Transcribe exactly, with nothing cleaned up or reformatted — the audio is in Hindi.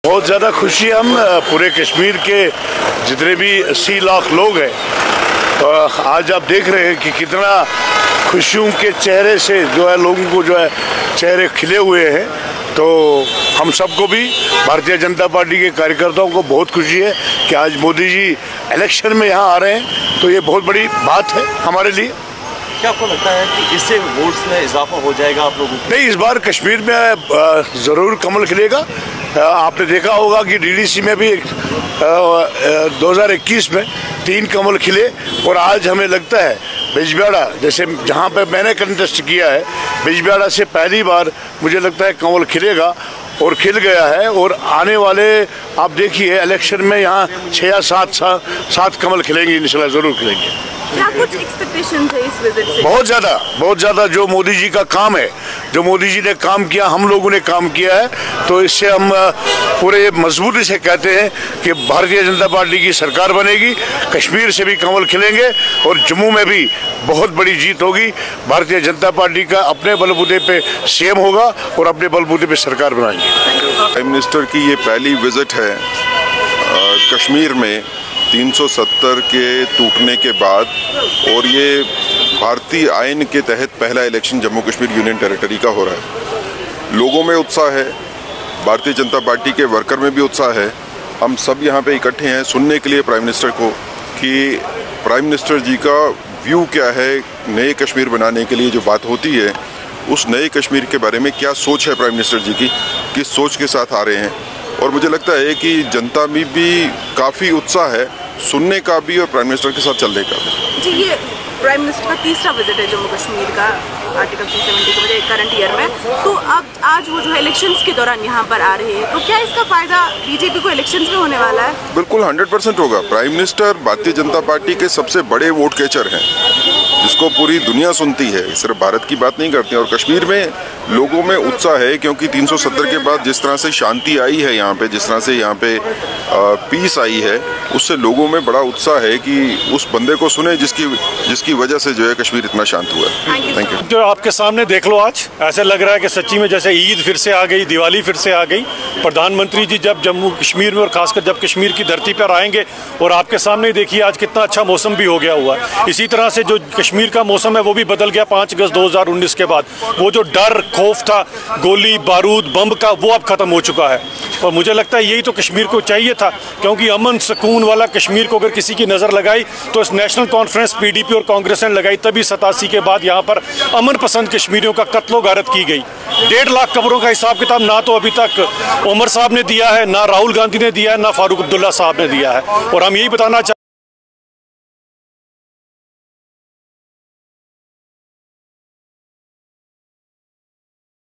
बहुत ज़्यादा खुशी हम पूरे कश्मीर के जितने भी अस्सी लाख लोग हैं, तो आज आप देख रहे हैं कि कितना खुशियों के चेहरे से जो है लोगों को जो है चेहरे खिले हुए हैं। तो हम सबको भी, भारतीय जनता पार्टी के कार्यकर्ताओं को बहुत खुशी है कि आज मोदी जी इलेक्शन में यहाँ आ रहे हैं, तो ये बहुत बड़ी बात है हमारे लिए। क्या आपको लगता है कि इससे वोट्स में इजाफा हो जाएगा आप लोगों को? नहीं, इस बार कश्मीर में ज़रूर कमल खिलेगा। आपने देखा होगा कि डीडीसी में भी दो हज़ार इक्कीस में तीन कमल खिले, और आज हमें लगता है बिजबिहाड़ा, जैसे जहाँ पे मैंने कंटेस्ट किया है, बिजबिहाड़ा से पहली बार मुझे लगता है कमल खिलेगा और खिल गया है। और आने वाले आप देखिए इलेक्शन में यहाँ छः या सात सात सात कमल खिलेंगे, इंशाल्लाह ज़रूर खिलेंगे। क्या कुछ एक्सपेक्टेशंस है इस विजिट से? बहुत ज़्यादा बहुत ज़्यादा जो मोदी जी का काम है, जो मोदी जी ने काम किया, हम लोगों ने काम किया है, तो इससे हम पूरे मजबूती से कहते हैं कि भारतीय जनता पार्टी की सरकार बनेगी, कश्मीर से भी कमल खिलेंगे और जम्मू में भी बहुत बड़ी जीत होगी। भारतीय जनता पार्टी का अपने बलबूते पे सीएम होगा और अपने बलबूते पे सरकार बनाएंगे। प्राइम मिनिस्टर की ये पहली विजिट है कश्मीर में तीन सौ सत्तर के टूटने के बाद, और ये भारतीय आइन के तहत पहला election Jammu Kashmir union territory का हो रहा है। लोगों में उत्साह है, भारतीय जनता पार्टी के वर्कर में भी उत्साह है। हम सब यहाँ पे इकट्ठे हैं सुनने के लिए प्राइम मिनिस्टर को कि प्राइम मिनिस्टर जी का व्यू क्या है, नए कश्मीर बनाने के लिए जो बात होती है उस नए कश्मीर के बारे में क्या सोच है प्राइम मिनिस्टर जी की, किस सोच के साथ आ रहे हैं। और मुझे लगता है कि जनता में भी काफ़ी उत्साह है सुनने का भी और प्राइम मिनिस्टर के साथ चलने का भी। जी, ये प्राइम मिनिस्टर का तीसरा विजिट है जम्मू कश्मीर का आर्टिकल तीन सौ सत्तर की वजह करंट ईयर में, तो अब आज वो जो है इलेक्शंस के दौरान यहाँ पर आ रहे हैं, तो क्या इसका फायदा बीजेपी को इलेक्शंस में होने वाला है? बिल्कुल हंड्रेड परसेंट होगा। Prime minister Bharatiya Janata party के सबसे बड़े वोट कैचर हैं, जिसको पूरी दुनिया सुनती है, सिर्फ भारत की बात नहीं करती। और कश्मीर में लोगों में उत्साह है क्योंकि तीन सौ सत्तर के बाद जिस तरह से शांति आई है यहाँ पे, जिस तरह से यहाँ पे पीस आई है, उससे लोगों में बड़ा उत्साह है कि उस बंदे को सुने जिसकी जिसकी वजह से जो है कश्मीर इतना शांत हुआ है। Thank you. जो आपके सामने देख लो, आज ऐसे लग रहा है कि सच्ची में जैसे ईद फिर से आ गई, दिवाली फिर से आ गई। प्रधानमंत्री जी जब जम्मू कश्मीर में और खासकर जब कश्मीर की धरती पर आएंगे, और आपके सामने देखिए आज कितना अच्छा मौसम भी हो गया हुआ है। इसी तरह से जो कश्मीर का मौसम है वो भी बदल गया पाँच अगस्त दो हज़ार उन्नीस के बाद। वो जो डर खौफ था गोली बारूद बम का, वो अब खत्म हो चुका है। और मुझे लगता है यही तो कश्मीर को चाहिए था, क्योंकि अमन सुकून वाला कश्मीर को अगर किसी की नज़र लगाई तो इस नेशनल कॉन्फ्रेंस पीडीपी और कांग्रेस ने लगाई, तभी सतासी के बाद यहाँ पर अमन पसंद कश्मीरियों का कत्लो गारत की गई। डेढ़ लाख कब्रों का हिसाब किताब ना तो अभी तक उमर साहब ने दिया है, ना राहुल गांधी ने दिया है, ना फारूक अब्दुल्ला साहब ने दिया है। और हम यही बताना चाहते